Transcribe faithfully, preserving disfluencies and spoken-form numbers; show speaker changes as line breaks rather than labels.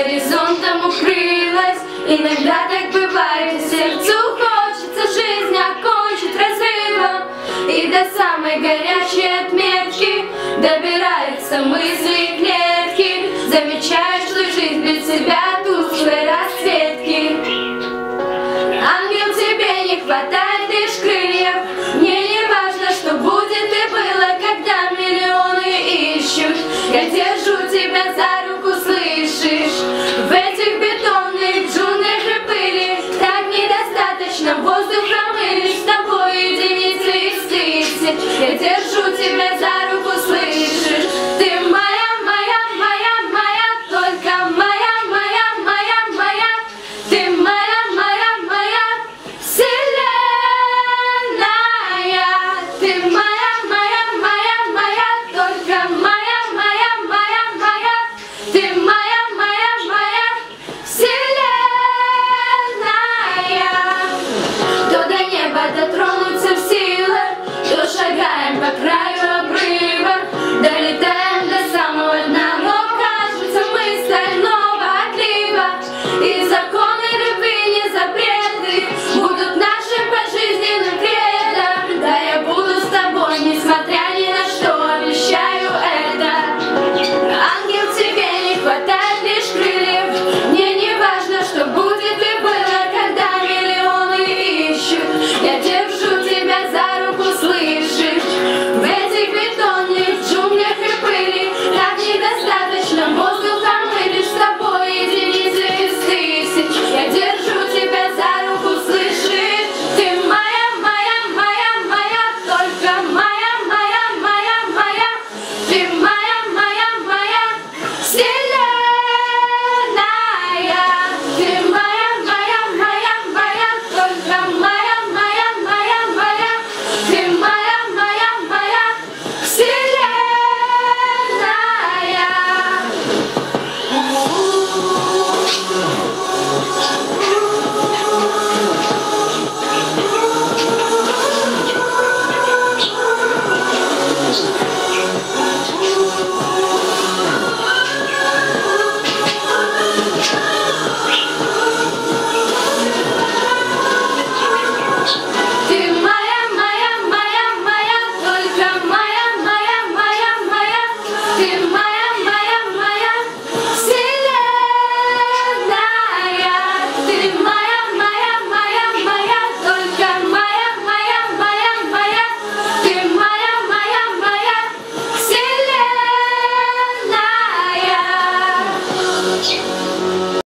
горизонтом укрылась. Иногда так бывает, сердцу хочется жизнь окончить разрывом, и до самой горячей отметки добираются мысли и клетки. Замечаешь, что жизнь без тебя тусклой расцветки. Ангел, тебе не хватает лишь крыльев. Мне не важно, что будет и было, когда миллионы ищут. Я держу тебя за руку, слышишь? В этих бетонных джунглях и пыли так недостаточно воздуха, мы лишь с тобой единицы из тысяч. Я держу тебя за руку.